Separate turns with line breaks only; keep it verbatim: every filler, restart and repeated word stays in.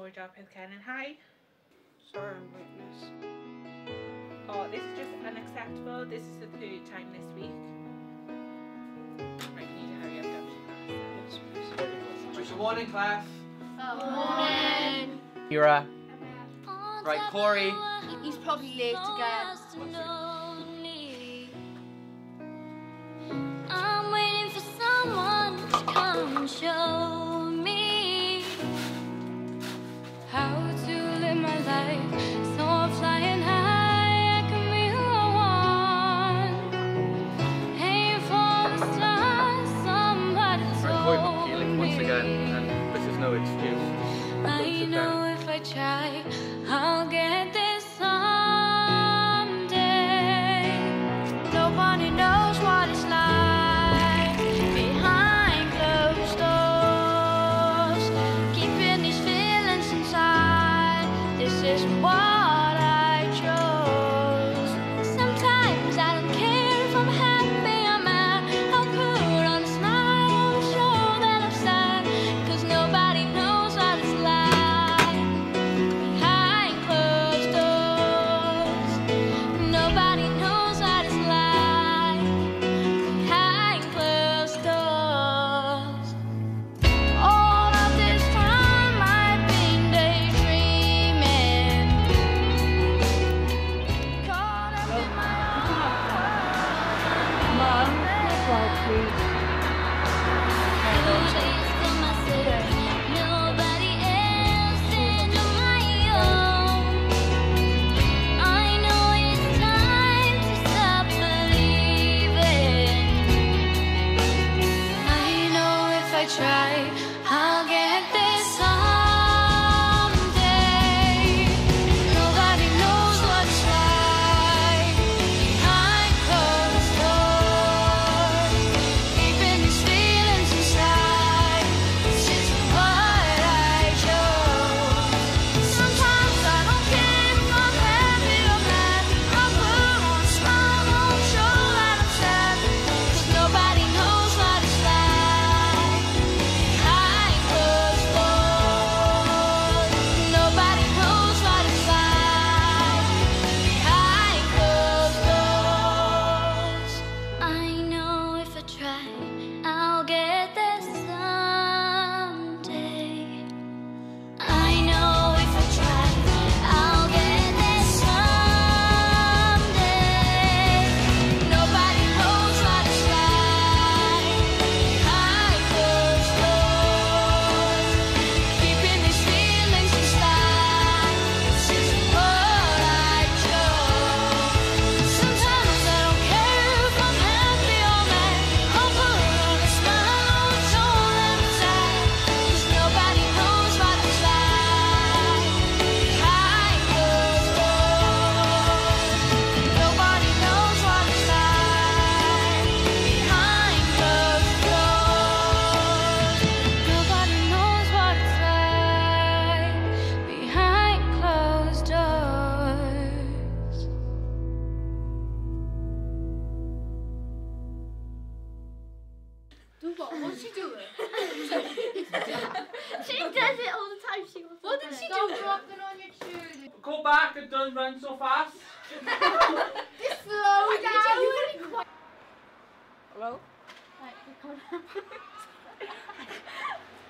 poor job with Kenan. Hi.
Sorry, I'm like this.
Oh, this is just unacceptable. This is the third time this week. Right, you need to hurry up, don't you, class?
Yes, please.
Just a morning, class.
Morning.
Kira. Right, Corey.
He's probably late again.
I'm waiting for someone to come and show me how to live my life. So I'm flying high, I can be who I want. Aim for the stars, somebody
Right, Corey,
told
healing
me.
once again, and this is no excuse.
I know if I try, I'll get this someday. Nobody knows what it's like behind closed doors, keeping these feelings inside. This is what I chose. Sometimes I don't care if I'm happy or mad. I'll put on a smile, show that I'm sad, 'cause nobody knows what it's like behind closed doors. Nobody knows what it's like behind closed doors. All of this time I've been daydreaming, caught up in my
Mom, well, please.
nobody else and you're my own. I know it's time to stop believing. I know if I try, I'll get this someday. Nobody knows what it's like behind closed doors, keeping these feelings inside. This is what I chose. Sometimes I don't care if I'm happy or mad. I'll put on a smile, won't show that I'm sad, 'cause nobody knows what it's like behind closed doors. Nobody knows what it's like behind closed doors. I know if I try, I'll get there someday. I know if I try, I'll get there someday. Nobody knows what it's like behind closed doors, keeping these feelings inside. This is what I chose. Sometimes I don't care if I'm happy or mad. I'll put on a smile, show that I'm sad, 'cause nobody knows what it's like behind closed doors. Nobody knows what it's like behind closed doors. Nobody knows what it's like behind closed doors.
Do what? What's she doing?
She does it all the time. She wants
What did she do? Stop walking on your shoes.
Go back and don't run so fast.
Slow down.
Hello?
Right, we can't.